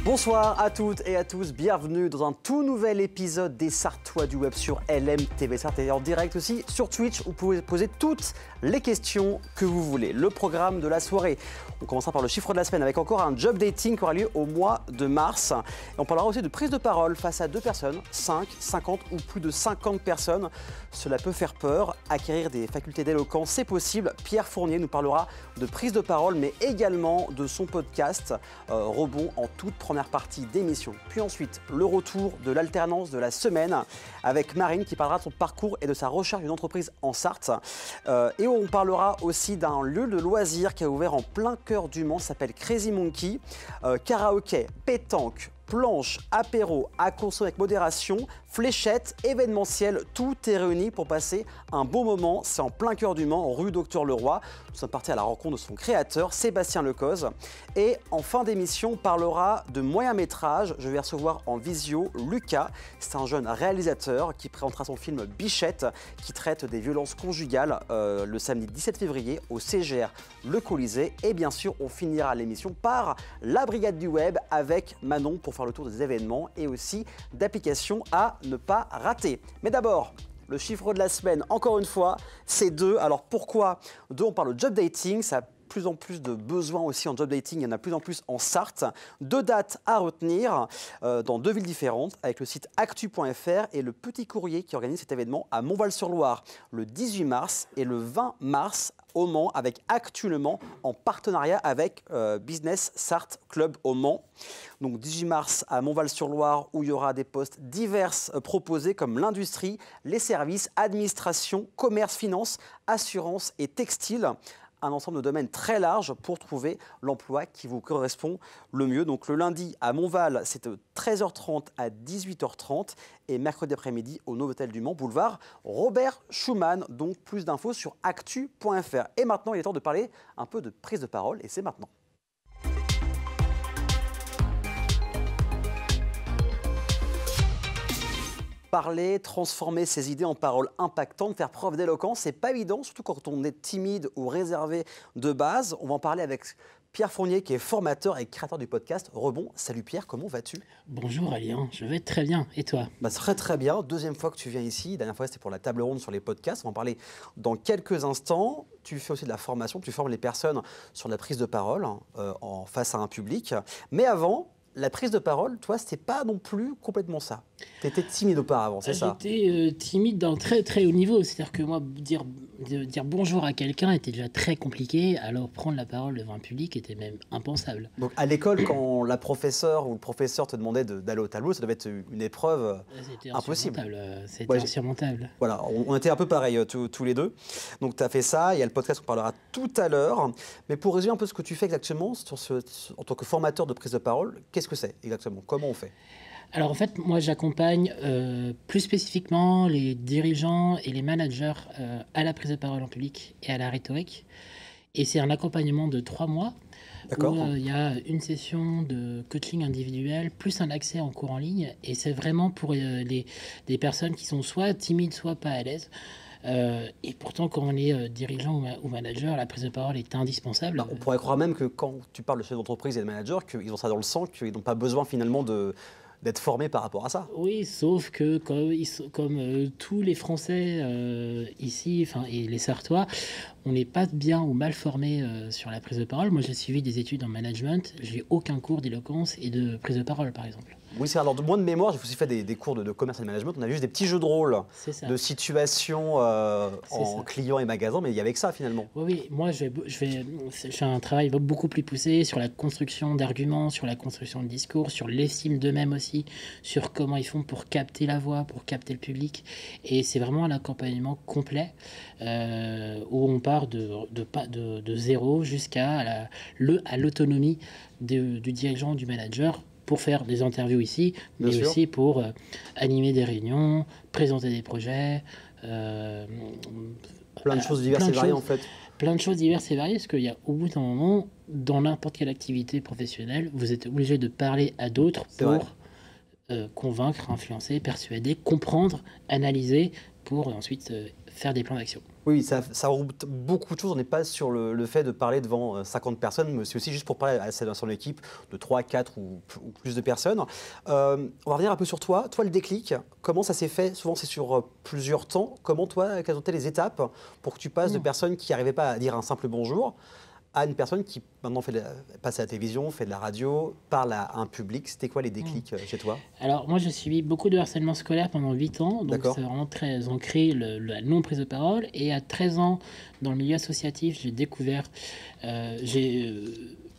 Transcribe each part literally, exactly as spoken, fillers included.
Bonsoir à toutes et à tous, bienvenue dans un tout nouvel épisode des Sartois du Web sur L M T V Sarthe et en direct aussi sur Twitch où vous pouvez poser toutes les questions que vous voulez. Le programme de la soirée, on commencera par le chiffre de la semaine avec encore un job dating qui aura lieu au mois de mars. Et on parlera aussi de prise de parole face à deux personnes, cinq, cinquante ou plus de cinquante personnes. Cela peut faire peur, acquérir des facultés d'éloquence, c'est possible. Pierre Fournier nous parlera de prise de parole mais également de son podcast euh, Rebond en toute première partie d'émission. Puis ensuite, le retour de l'alternance de la semaine avec Marine qui parlera de son parcours et de sa recherche d'une entreprise en Sarthe. Euh, et on parlera aussi d'un lieu de loisirs qui a ouvert en plein cœur du Mans, s'appelle Crazy Monkey. Euh, karaoké, pétanque, planche, apéro, à consommer avec modération, fléchettes, événementiel, tout est réuni pour passer un beau moment. C'est en plein cœur du Mans, rue Docteur Leroy. Nous sommes partis à la rencontre de son créateur, Sébastien Lecoz. Et en fin d'émission, on parlera de moyen métrage. Je vais recevoir en visio Lucas. C'est un jeune réalisateur qui présentera son film Bichette, qui traite des violences conjugales euh, le samedi dix-sept février au C G R Le Colisée. Et bien sûr, on finira l'émission par la Brigade du Web avec Manon pour faire le tour des événements et aussi d'applications à ne pas rater. Mais d'abord, le chiffre de la semaine, encore une fois, c'est deux. Alors pourquoi deux? On parle de job dating, ça a plus en plus de besoins aussi en job dating, il y en a plus en plus en Sarthe. Deux dates à retenir euh, dans deux villes différentes avec le site actu point F R et le Petit Courrier qui organise cet événement à Montval-sur-Loire le dix-huit mars et le vingt mars au Mans avec Actu Le Mans en partenariat avec euh, Business Sarthe Club au Mans. Donc dix-huit mars à Montval-sur-Loire où il y aura des postes divers euh, proposés comme l'industrie, les services, administration, commerce, finance, assurance et textile. Un ensemble de domaines très large pour trouver l'emploi qui vous correspond le mieux. Donc le lundi à Montval, c'est de treize heures trente à dix-huit heures trente et mercredi après-midi au Novotel du Mans, boulevard Robert Schuman. Donc plus d'infos sur actu point F R. Et maintenant, il est temps de parler un peu de prise de parole et c'est maintenant. Parler, transformer ses idées en paroles impactantes, faire preuve d'éloquence, c'est pas évident, surtout quand on est timide ou réservé de base. On va en parler avec Pierre Fournier, qui est formateur et créateur du podcast Rebond. Salut Pierre, comment vas-tu? Bonjour Alien, je vais très bien. Et toi? Bah, très très bien. Deuxième fois que tu viens ici. La dernière fois, c'était pour la table ronde sur les podcasts. On va en parler dans quelques instants. Tu fais aussi de la formation, tu formes les personnes sur la prise de parole euh, en face à un public. Mais avant, la prise de parole, toi, c'était pas non plus complètement ça. Tu étais timide auparavant, c'est ça? J'étais euh, timide d'un très très haut niveau. C'est-à-dire que moi, dire, dire bonjour à quelqu'un était déjà très compliqué. Alors prendre la parole devant un public était même impensable. Donc à l'école, quand la professeure ou le professeur te demandait d'aller au tableau, ça devait être une épreuve C'était impossible. C'était ouais, insurmontable. Voilà, on, on était un peu pareil tous les deux. Donc tu as fait ça, il y a le podcast qu'on parlera tout à l'heure. Mais pour résumer un peu ce que tu fais exactement sur ce, en tant que formateur de prise de parole, qu'est-ce que c'est exactement? Comment on fait? Alors en fait, moi j'accompagne euh, plus spécifiquement les dirigeants et les managers euh, à la prise de parole en public et à la rhétorique. Et c'est un accompagnement de trois mois où il euh, y a une session de coaching individuel plus un accès en cours en ligne. Et c'est vraiment pour euh, les, des personnes qui sont soit timides, soit pas à l'aise. Euh, et pourtant, quand on est euh, dirigeant ou, ma ou manager, la prise de parole est indispensable. Bah, on pourrait croire même que quand tu parles de chef d'entreprise et de manager, qu'ils ont ça dans le sang, qu'ils n'ont pas besoin finalement de... d'être formé par rapport à ça. Oui, sauf que comme, comme euh, tous les Français euh, ici, enfin et les Sartois, on n'est pas bien ou mal formé euh, sur la prise de parole. Moi, j'ai suivi des études en management, j'ai aucun cours d'éloquence et de prise de parole, par exemple. Oui, c'est alors de moins de mémoire, j'ai aussi fait des, des cours de, de commerce et de management. On a juste des petits jeux de rôle, de situations euh, en client et magasin, mais il y avait que ça finalement. Oui, oui. Moi, je vais, je vais, je fais un travail beaucoup plus poussé sur la construction d'arguments, sur la construction de discours, sur l'estime d'eux-mêmes aussi, sur comment ils font pour capter la voix, pour capter le public. Et c'est vraiment un accompagnement complet euh, où on part de, de, de, de zéro jusqu'à l'autonomie du dirigeant, du manager, pour faire des interviews ici, mais Bien aussi sûr. pour euh, animer des réunions, présenter des projets. Euh, plein de choses diverses et variées en fait. Plein de choses diverses et variées, parce qu'il y a au bout d'un moment, dans n'importe quelle activité professionnelle, vous êtes obligé de parler à d'autres pour euh, convaincre, influencer, persuader, comprendre, analyser, pour ensuite euh, faire des plans d'action. Oui, ça, ça regroupe beaucoup de choses. On n'est pas sur le, le fait de parler devant cinquante personnes, mais c'est aussi juste pour parler à son équipe de trois, quatre ou, ou plus de personnes. Euh, on va revenir un peu sur toi. Toi, le déclic, comment ça s'est fait? Souvent, c'est sur plusieurs temps. Comment toi, quelles ont été les étapes pour que tu passes mmh. de personnes qui n'arrivaient pas à dire un simple bonjour à une personne qui maintenant fait de la, passe à la télévision, fait de la radio, parle à un public? C'était quoi les déclics mmh. chez toi? Alors moi j'ai subi beaucoup de harcèlement scolaire pendant huit ans, donc c'est vraiment très ancré le, la non-prise de parole. Et à treize ans, dans le milieu associatif, j'ai découvert, euh, j'ai euh,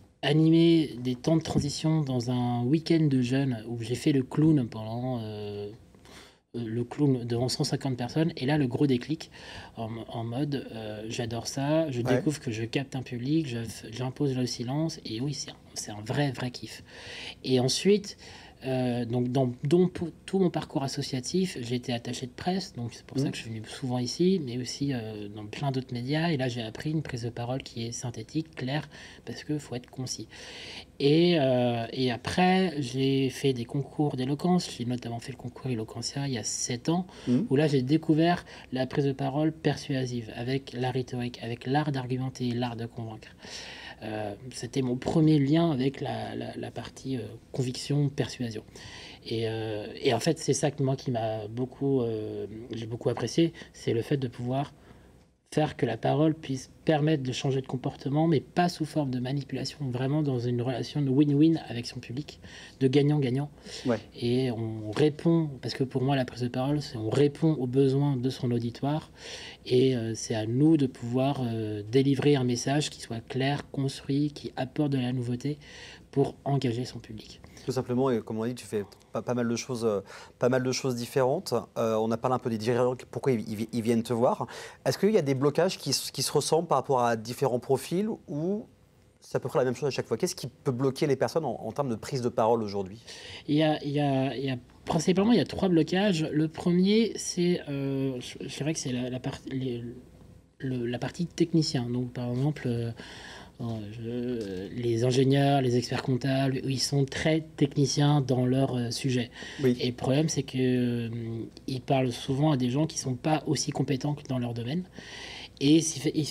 animé des temps de transition dans un week-end de jeunes où j'ai fait le clown pendant... Euh, le clown devant cent cinquante personnes, et là le gros déclic en, en mode euh, j'adore ça, je ouais. découvre que je capte un public, j'impose le silence, et oui c'est un, un vrai vrai kiff. Et ensuite euh, donc dans, dans tout mon parcours associatif, j'ai été attaché de presse, donc c'est pour mmh. ça que je suis venu souvent ici, mais aussi euh, dans plein d'autres médias, et là j'ai appris une prise de parole qui est synthétique, claire, parce qu'il faut être concis. Et, euh, et après, j'ai fait des concours d'éloquence. J'ai notamment fait le concours Eloquentia il y a sept ans, mmh. où là, j'ai découvert la prise de parole persuasive, avec la rhétorique, avec l'art d'argumenter, l'art de convaincre. Euh, c'était mon premier lien avec la, la, la partie euh, conviction, persuasion. Et, euh, et en fait, c'est ça que moi qui m'a beaucoup, euh, j'ai beaucoup apprécié, c'est le fait de pouvoir faire que la parole puisse permettre de changer de comportement, mais pas sous forme de manipulation, vraiment dans une relation de win-win avec son public, de gagnant-gagnant. Ouais. Et on répond, parce que pour moi la prise de parole, c'est on répond aux besoins de son auditoire, et euh, c'est à nous de pouvoir euh, délivrer un message qui soit clair, construit, qui apporte de la nouveauté pour engager son public. Tout simplement, et comme on dit, tu fais pas, pas, mal, de choses, euh, pas mal de choses différentes. Euh, on a parlé un peu des dirigeants, pourquoi ils, ils viennent te voir. Est-ce qu'il y a des blocages qui, qui se ressemblent par rapport à différents profils, ou c'est à peu près la même chose à chaque fois? Qu'est-ce qui peut bloquer les personnes en, en termes de prise de parole aujourd'hui? il y, a, il, y a, il y a principalement il y a trois blocages. Le premier, c'est, euh, je dirais que c'est la, la, part, les, le, la partie technicien. Donc par exemple... Euh, Je, les ingénieurs, les experts comptables, ils sont très techniciens dans leur euh, sujet. Oui. Et le problème, c'est qu'ils euh, parlent souvent à des gens qui ne sont pas aussi compétents que dans leur domaine. Et, et,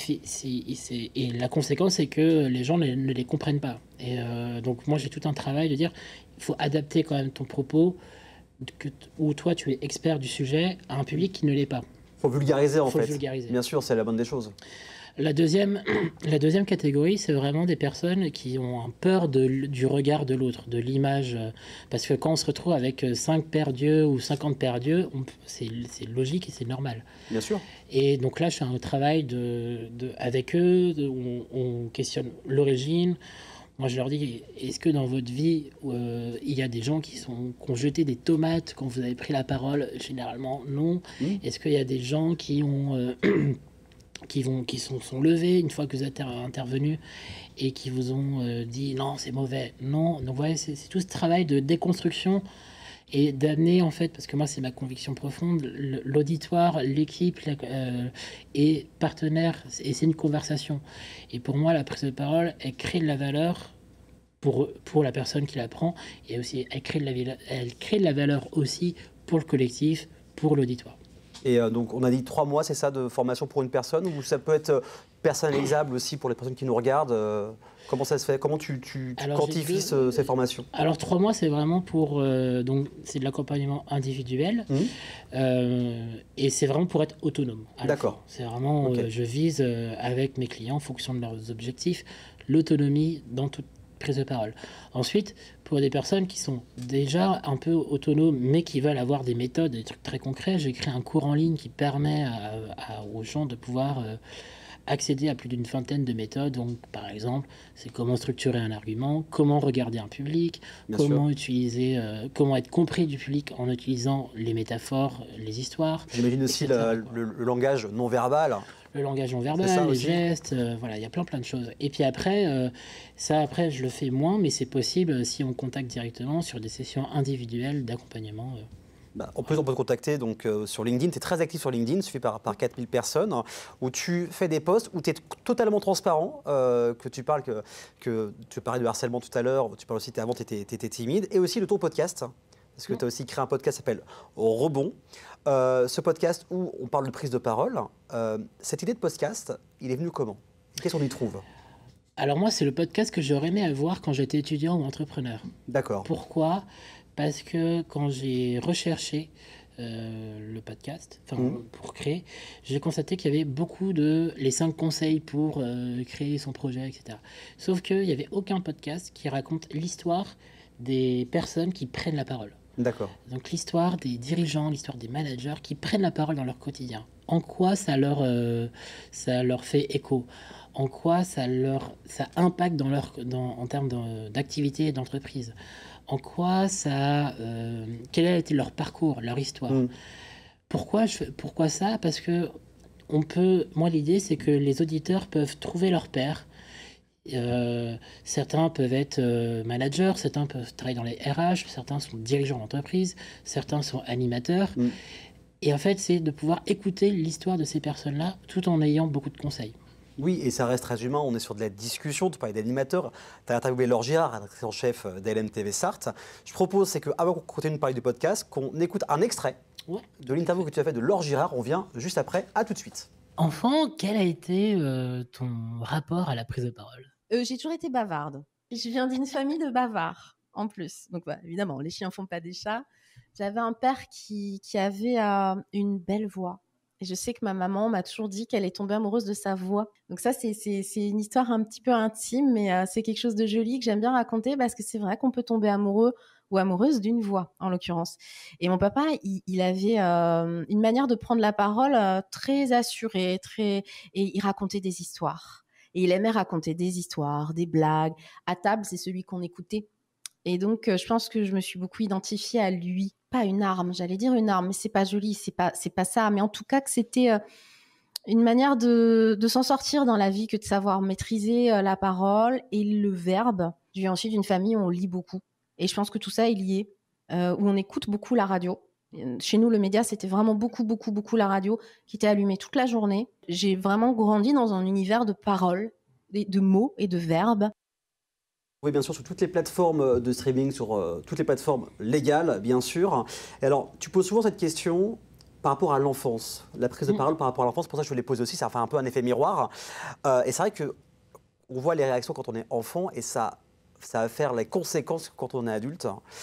et, et la conséquence, c'est que les gens ne, ne les comprennent pas. Et euh, donc, moi, j'ai tout un travail de dire il faut adapter quand même ton propos, que, où toi, tu es expert du sujet, à un public qui ne l'est pas. Il faut vulgariser, en faut fait. Vulgariser. Bien sûr, c'est la bonne des choses. La deuxième, la deuxième catégorie, c'est vraiment des personnes qui ont un peur de, du regard de l'autre, de l'image. Parce que quand on se retrouve avec cinq paires d'yeux ou cinquante paires d'yeux, c'est logique et c'est normal. Bien sûr. Et donc là, je fais un travail de, de, avec eux, de, on, on questionne l'origine. Moi, je leur dis, est-ce que dans votre vie, euh, il y a des gens qui, sont, qui ont jeté des tomates quand vous avez pris la parole? Généralement, non. Mmh. Est-ce qu'il y a des gens qui ont... Euh, qui, vont, qui sont, sont levés une fois que vous êtes intervenu et qui vous ont euh, dit non, c'est mauvais. Non, donc voilà, c'est tout ce travail de déconstruction et d'amener en fait, parce que moi c'est ma conviction profonde, l'auditoire, l'équipe euh, est partenaire et c'est une conversation. Et pour moi, la prise de parole, elle crée de la valeur pour, pour la personne qui la prend, et aussi elle crée de la, elle crée de la valeur aussi pour le collectif, pour l'auditoire. Et euh, donc, on a dit trois mois, c'est ça, de formation pour une personne, ou ça peut être personnalisable aussi pour les personnes qui nous regardent? euh, Comment ça se fait? Comment tu, tu, tu quantifies deux, ce, ces formations? Alors, trois mois, c'est vraiment pour... Euh, donc, c'est de l'accompagnement individuel. Mmh. Euh, et c'est vraiment pour être autonome. D'accord. C'est vraiment... Okay. Euh, je vise euh, avec mes clients, en fonction de leurs objectifs, l'autonomie dans toute prise de parole. Ensuite, pour des personnes qui sont déjà un peu autonomes, mais qui veulent avoir des méthodes, des trucs très concrets, j'ai créé un cours en ligne qui permet à, à, aux gens de pouvoir euh, accéder à plus d'une vingtaine de méthodes. Donc, par exemple, c'est comment structurer un argument, comment regarder un public, Bien comment sûr. utiliser, euh, comment être compris du public en utilisant les métaphores, les histoires. J'imagine aussi la, le, le langage non verbal. Le langage non verbal, les gestes, euh, voilà, il y a plein plein de choses. Et puis après, euh, ça après je le fais moins, mais c'est possible si on contacte directement sur des sessions individuelles d'accompagnement. Euh. Bah, en plus, on peut te contacter donc, euh, sur LinkedIn. Tu es très actif sur LinkedIn, suivi par, par quatre mille personnes, où tu fais des posts, où tu es totalement transparent, euh, que tu parles, que, que tu parlais de harcèlement tout à l'heure, tu parles aussi, avant tu étais, étais timide, et aussi de ton podcast. parce que tu as aussi créé un podcast qui s'appelle Rebond. Euh, ce podcast où on parle de prise de parole, euh, cette idée de podcast, il est venu comment? Qu'est-ce qu'on y trouve? Alors moi, c'est le podcast que j'aurais aimé avoir quand j'étais étudiant ou entrepreneur. D'accord. Pourquoi? Parce que quand j'ai recherché euh, le podcast, enfin Mmh. pour créer, j'ai constaté qu'il y avait beaucoup de les cinq conseils pour euh, créer son projet, et cetera. Sauf qu'il n'y avait aucun podcast qui raconte l'histoire des personnes qui prennent la parole. D'accord. Donc l'histoire des dirigeants, l'histoire des managers qui prennent la parole dans leur quotidien. En quoi ça leur, euh, ça leur fait écho? En quoi ça, leur, ça impacte dans leur, dans, en termes de- d'activité et d'entreprise? En quoi ça... euh, quel a été leur parcours, leur histoire? Mmh. Pourquoi, je, pourquoi ça? Parce que on peut... Moi, l'idée, c'est que les auditeurs peuvent trouver leur père. Euh, certains peuvent être euh, managers, certains peuvent travailler dans les R H, certains sont dirigeants d'entreprise, certains sont animateurs. Mmh. Et en fait, c'est de pouvoir écouter l'histoire de ces personnes-là tout en ayant beaucoup de conseils. Oui, et ça reste très humain, on est sur de la discussion, tu parlais d'animateur, tu as interviewé Laure Girard, rédactrice en chef d'L M T V Sarthe. Je propose, c'est qu'avant qu'on continue de parler du podcast, qu'on écoute un extrait Ouais. de l'interview que tu as fait de Laure Girard. On vient juste après, à tout de suite. Enfant, quel a été euh, ton rapport à la prise de parole? Euh, j'ai toujours été bavarde. Je viens d'une famille de bavards, en plus. Donc, bah, évidemment, les chiens font pas des chats. J'avais un père qui, qui avait euh, une belle voix. Et je sais que ma maman m'a toujours dit qu'elle est tombée amoureuse de sa voix. Donc ça, c'est, c'est, c'est une histoire un petit peu intime, mais euh, c'est quelque chose de joli que j'aime bien raconter parce que c'est vrai qu'on peut tomber amoureux ou amoureuse d'une voix, en l'occurrence. Et mon papa, il, il avait euh, une manière de prendre la parole euh, très assurée, très... et il racontait des histoires. Et il aimait raconter des histoires, des blagues. À table, c'est celui qu'on écoutait. Et donc, euh, je pense que je me suis beaucoup identifiée à lui. Pas une arme, j'allais dire une arme, mais c'est pas joli, c'est pas, c'est pas ça. Mais en tout cas, que c'était euh, une manière de, de s'en sortir dans la vie que de savoir maîtriser euh, la parole et le verbe. Je viens ensuite d'une famille où on lit beaucoup. Et je pense que tout ça est lié, euh, où on écoute beaucoup la radio. Chez nous, le média, c'était vraiment beaucoup, beaucoup, beaucoup la radio qui était allumée toute la journée. J'ai vraiment grandi dans un univers de paroles, de, de mots et de verbes. Oui, bien sûr, sur toutes les plateformes de streaming, sur euh, toutes les plateformes légales, bien sûr. Et alors, tu poses souvent cette question par rapport à l'enfance, la prise de parole par rapport à l'enfance. Pour ça, je voulais poser aussi, ça fait un peu un effet miroir. Euh, et c'est vrai qu'on voit les réactions quand on est enfant et ça, ça va faire les conséquences quand on est adulte.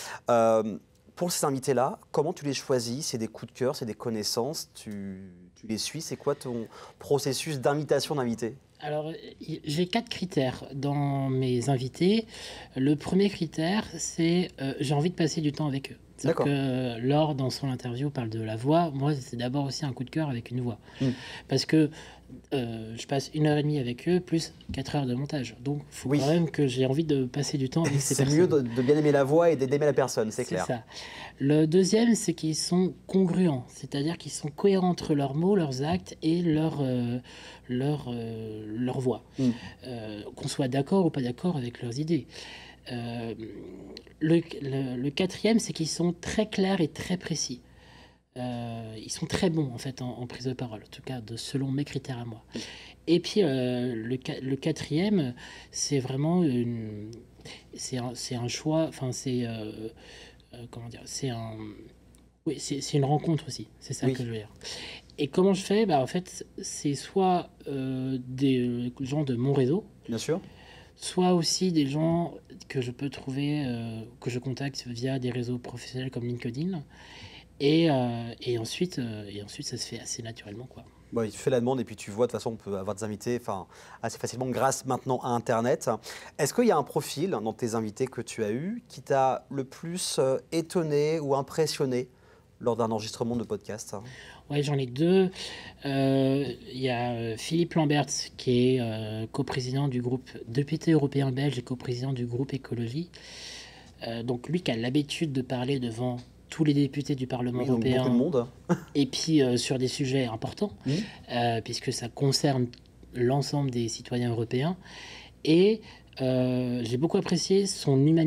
Euh, pour ces invités-là, comment tu les choisis? C'est des coups de cœur, c'est des connaissances, tu, tu les suis? C'est quoi ton processus d'invitation d'invités? Alors, j'ai quatre critères dans mes invités. Le premier critère, c'est euh, j'ai envie de passer du temps avec eux. C'est-à-dire D'accord. que Laure, dans son interview, parle de la voix. Moi, c'est d'abord aussi un coup de cœur avec une voix. Mm. Parce que euh, je passe une heure et demie avec eux, plus quatre heures de montage. Donc, il faut Oui. quand même que j'ai envie de passer du temps avec ces C'est personnes. mieux de, de bien aimer la voix et d'aimer la personne, c'est clair. ça. Le deuxième, c'est qu'ils sont congruents, c'est-à-dire qu'ils sont cohérents entre leurs mots, leurs actes et leur, euh, leur, euh, leur voix. Mm. Euh, qu'on soit d'accord ou pas d'accord avec leurs idées. Euh, le, le- le quatrième, c'est qu'ils sont très clairs et très précis. Euh, ils sont très bons en fait en, en prise de parole, en tout cas de, selon mes critères à moi. Et puis euh, le, qua- le quatrième, c'est vraiment une, c'est un, c'est un choix, enfin c'est euh, euh, comment dire, c'est un, oui, c'est c'est une rencontre aussi, c'est ça Oui. que je veux dire. Et comment je fais? Bah en fait, c'est soit euh, des euh, gens de mon réseau, Bien sûr. soit aussi des gens que je peux trouver, euh, que je contacte via des réseaux professionnels comme LinkedIn. Et, euh, et, ensuite, euh, et ensuite, ça se fait assez naturellement, quoi. Bon, il fait la demande et puis tu vois, de toute façon, on peut avoir des invités enfin, assez facilement grâce maintenant à Internet. Est-ce qu'il y a un profil dans tes invités que tu as eu qui t'a le plus euh, étonné ou impressionné lors d'un enregistrement de podcast? Ouais, j'en ai deux. Euh, Il y a euh, Philippe Lamberts, qui est euh, coprésident du groupe, député européen belge et coprésident du groupe Écologie. Euh, donc lui qui a l'habitude de parler devant tous les députés du Parlement Oui, donc européen. beaucoup de monde. Et puis euh, sur des sujets importants, Mmh. euh, puisque ça concerne l'ensemble des citoyens européens. Et euh, j'ai beaucoup apprécié son humanité.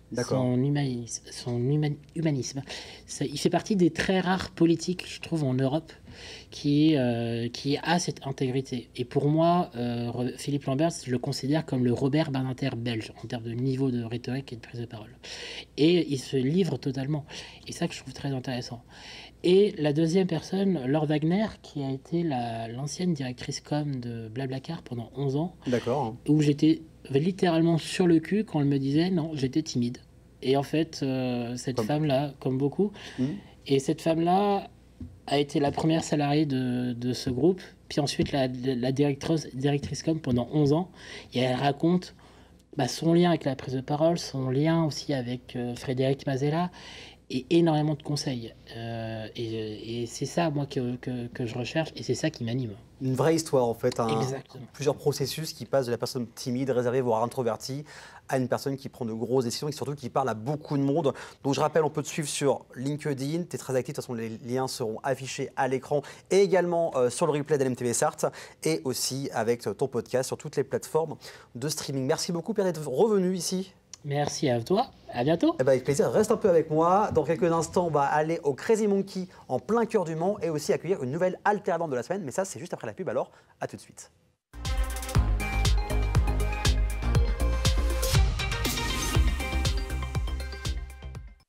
son humanisme. Son human- humanisme. Ça, il fait partie des très rares politiques, je trouve, en Europe qui, euh, qui a cette intégrité. Et pour moi, euh, Philippe Lamberts, je le considère comme le Robert Badinter belge en termes de niveau de rhétorique et de prise de parole. Et il se livre totalement. Et ça que je trouve très intéressant. Et la deuxième personne, Laure Wagner, qui a été la- l'ancienne directrice com de Blablacar pendant onze ans. D'accord. Où j'étais littéralement sur le cul quand elle me disait non, j'étais timide. Et en fait, euh, cette Comme... femme-là, comme beaucoup, mmh. et cette femme-là a été la première salariée de, de ce groupe, puis ensuite la, la directrice, directrice com pendant onze ans. Et elle raconte bah, son lien avec la prise de parole, son lien aussi avec euh, Frédéric Mazella, et énormément de conseils. Euh, et, et c'est ça, moi, que, que, que je recherche, et c'est ça qui m'anime. Une vraie histoire, en fait. Un, Exactement. Plusieurs processus qui passent de la personne timide, réservée, voire introvertie, à une personne qui prend de grosses décisions et surtout qui parle à beaucoup de monde. Donc, je rappelle, on peut te suivre sur LinkedIn. Tu es très actif. De toute façon, les liens seront affichés à l'écran et également euh, sur le replay d'L M T V Sarthe et aussi avec ton podcast sur toutes les plateformes de streaming. Merci beaucoup, Pierre, d'être revenu ici. Merci à toi, à bientôt. Eh ben avec plaisir, reste un peu avec moi. Dans quelques instants, on va aller au Crazy Monkey en plein cœur du Mans et aussi accueillir une nouvelle alternante de la semaine. Mais ça, c'est juste après la pub, alors à tout de suite.